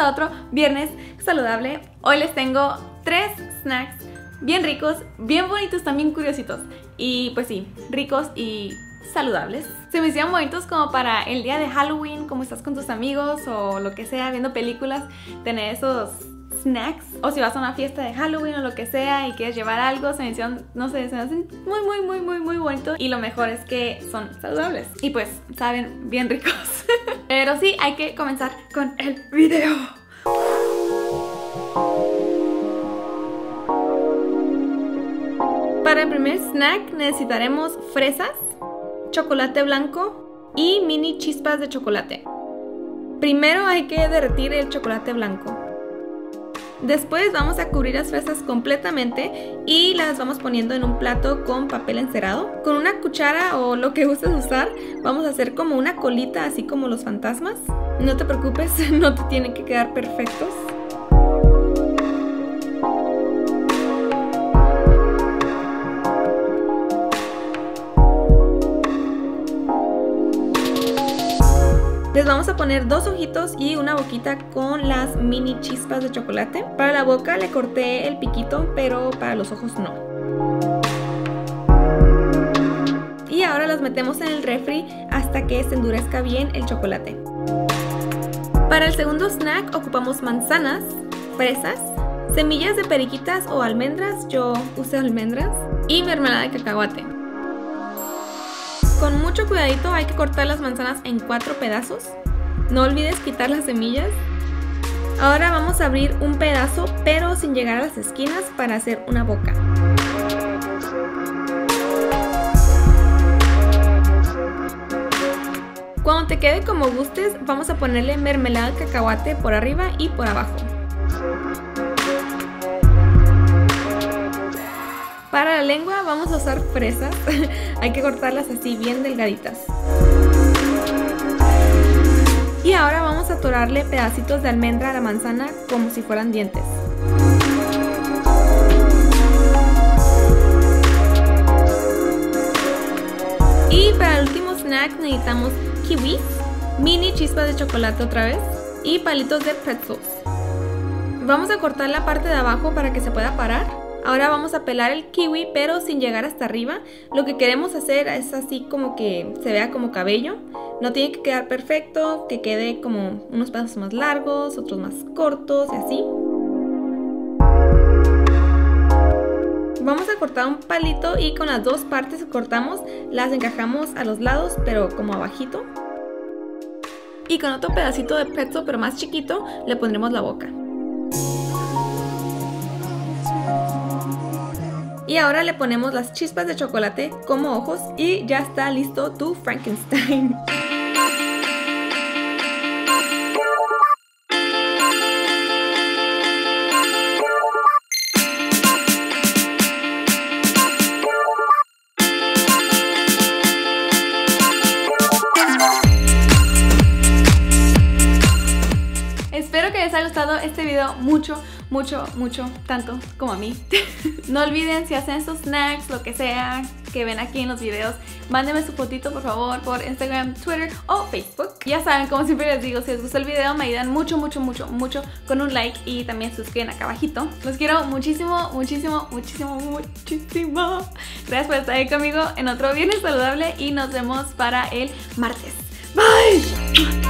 a otro viernes saludable. Hoy les tengo 3 snacks bien ricos, bien bonitos, también curiositos. Y pues sí, ricos y saludables. Se me hicieron bonitos como para el día de Halloween, como estás con tus amigos o lo que sea, viendo películas, tener esos snacks. O si vas a una fiesta de Halloween o lo que sea y quieres llevar algo, se me hicieron, no sé, se me hacen muy bonitos. Y lo mejor es que son saludables y pues saben bien ricos. Pero sí, hay que comenzar con el video. Para el primer snack necesitaremos fresas, chocolate blanco y mini chispas de chocolate. Primero hay que derretir el chocolate blanco. Después vamos a cubrir las fresas completamente y las vamos poniendo en un plato con papel encerado. Con una cuchara o lo que gustes usar, vamos a hacer como una colita, así como los fantasmas. No te preocupes, no te tienen que quedar perfectos. Les vamos a poner 2 ojitos y una boquita con las mini chispas de chocolate. Para la boca le corté el piquito, pero para los ojos no. Y ahora las metemos en el refri hasta que se endurezca bien el chocolate. Para el segundo snack ocupamos manzanas, fresas, semillas de periquitas o almendras, yo usé almendras, y mermelada de cacahuate. Con mucho cuidadito hay que cortar las manzanas en 4 pedazos. No olvides quitar las semillas. Ahora vamos a abrir un pedazo, pero sin llegar a las esquinas, para hacer una boca. Cuando te quede como gustes, vamos a ponerle mermelada de cacahuate por arriba y por abajo. Para la lengua vamos a usar fresas, hay que cortarlas así bien delgaditas. Y ahora vamos a atorarle pedacitos de almendra a la manzana como si fueran dientes. Y para el último snack necesitamos kiwi, mini chispas de chocolate otra vez y palitos de pretzels. Vamos a cortar la parte de abajo para que se pueda parar. Ahora vamos a pelar el kiwi, pero sin llegar hasta arriba. Lo que queremos hacer es así como que se vea como cabello. No tiene que quedar perfecto, que quede como unos pedazos más largos, otros más cortos y así. Vamos a cortar un palito y con las 2 partes que cortamos las encajamos a los lados, pero como abajito. Y con otro pedacito de pretzel, pero más chiquito, le pondremos la boca. Y ahora le ponemos las chispas de chocolate como ojos y ya está listo tu Frankenstein. Espero que les haya gustado este video mucho, tanto como a mí. No olviden, si hacen estos snacks, lo que sea que ven aquí en los videos, mándenme su fotito por favor por Instagram, Twitter o Facebook. Ya saben, como siempre les digo, si les gustó el video me ayudan mucho con un like y también suscriben acá abajito. Los quiero muchísimo. Gracias por estar ahí conmigo en otro viernes saludable y nos vemos para el martes. Bye.